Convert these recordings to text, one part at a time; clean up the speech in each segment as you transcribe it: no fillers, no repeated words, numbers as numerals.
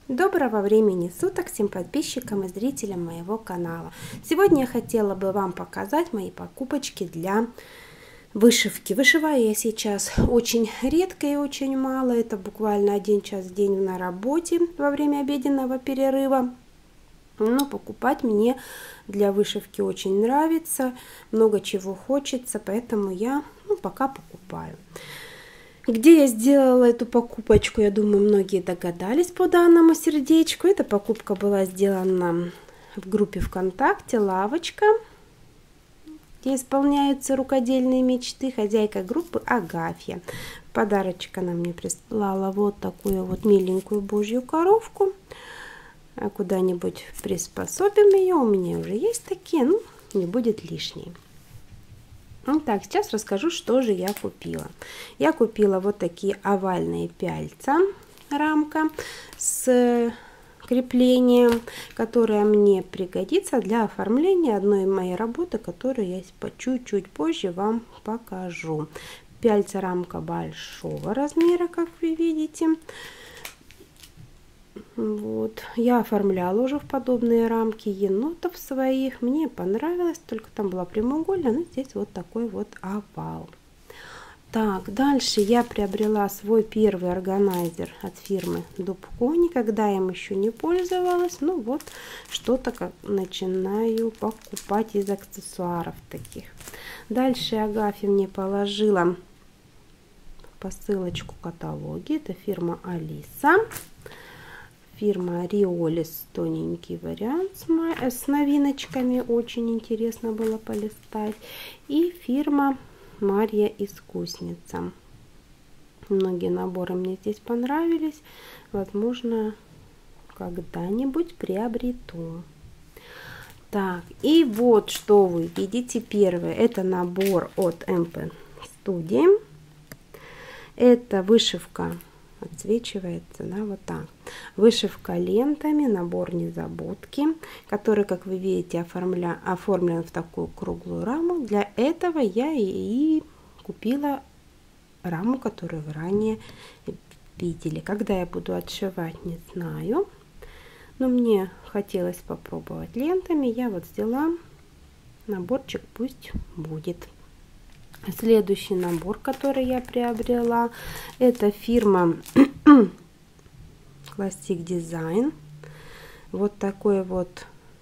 Доброго времени суток всем подписчикам и зрителям моего канала. Сегодня я хотела бы вам показать мои покупочки для вышивки. Вышиваю я сейчас очень редко и очень мало. Это буквально 1 час в день на работе во время обеденного перерыва. Но покупать мне для вышивки очень нравится. Много чего хочется, поэтому я пока покупаю. Где я сделала эту покупочку, я думаю, многие догадались по данному сердечку. Эта покупка была сделана в группе ВКонтакте «Лавочка», где исполняются рукодельные мечты. Хозяйка группы Агафья. В подарочек она мне прислала вот такую вот миленькую божью коровку. Куда-нибудь приспособим ее. У меня уже есть такие, не будет лишней. Так, сейчас расскажу, что же я купила. Я купила вот такие овальные пяльца, рамка с креплением, которая мне пригодится для оформления одной моей работы, которую я чуть-чуть позже вам покажу. Пяльца рамка большого размера, как вы видите. Вот, я оформляла уже в подобные рамки енотов своих, мне понравилось, только там была прямоугольная, но здесь вот такой вот овал. Так, дальше я приобрела свой первый органайзер от фирмы Дубко, никогда им еще не пользовалась, но вот что-то как начинаю покупать из аксессуаров таких. Дальше Агафья мне положила посылочку каталоги, это фирма Алиса. Фирма Риолис, тоненький вариант с новиночками, очень интересно было полистать. И фирма Марья Искусница. Многие наборы мне здесь понравились, возможно, когда-нибудь приобрету. Так, и вот что вы видите первое, это набор от МП Студии. Это вышивка. Отсвечивается, да, вот так. Вышивка лентами, набор незабудки, который, как вы видите, оформлен в такую круглую раму. Для этого я и купила раму, которую вы ранее видели. Когда я буду отшивать, не знаю, но мне хотелось попробовать лентами. Я вот взяла наборчик, пусть будет. Следующий набор, который я приобрела, это фирма Classic Design. Вот такой вот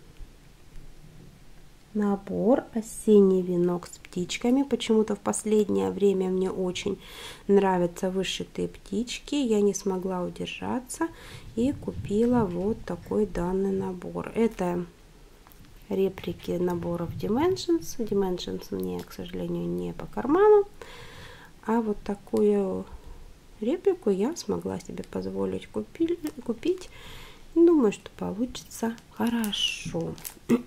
набор осенний венок с птичками. Почему-то в последнее время мне очень нравятся вышитые птички. Я не смогла удержаться и купила вот такой данный набор. Это реплики наборов Dimensions. Dimensions мне, к сожалению, не по карману. А вот такую реплику я смогла себе позволить купить. Думаю, что получится хорошо.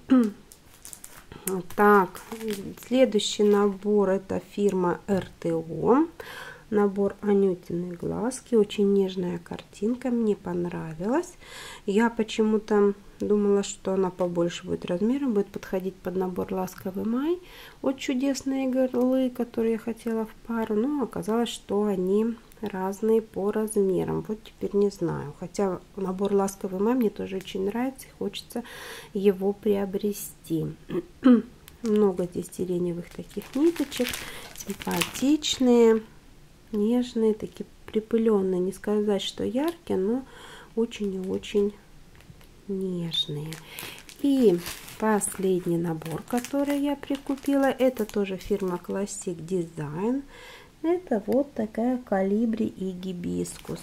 Так, следующий набор, это фирма РТО. Набор Анютины глазки. Очень нежная картинка, мне понравилась. Я почему-то думала, что она побольше будет размером, будет подходить под набор Ласковый май. Вот чудесные горлы, которые я хотела в пару, но оказалось, что они разные по размерам. Вот теперь не знаю. Хотя набор Ласковый май мне тоже очень нравится, и хочется его приобрести. Много здесь сиреневых таких ниточек, симпатичные, нежные, такие припыленные. Не сказать, что яркие, но очень и очень нежные. И последний набор, который я прикупила, это тоже фирма Classic Design. Это вот такая колибри и гибискус.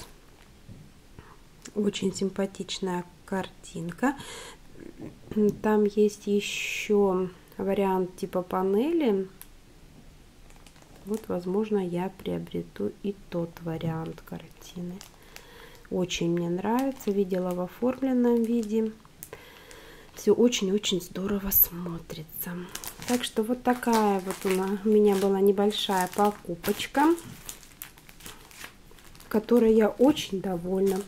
Очень симпатичная картинка. Там есть еще вариант типа панели. Вот, возможно, я приобрету и тот вариант картины. Очень мне нравится. Видела в оформленном виде. Все очень-очень здорово смотрится. Так что вот такая вот у меня была небольшая покупочка, которой я очень довольна.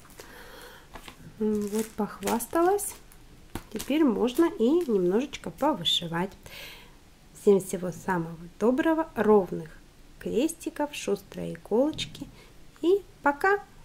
Вот похвасталась. Теперь можно и немножечко повышивать. Всем всего самого доброго, ровных крестиков, шустрой иголочки и пока!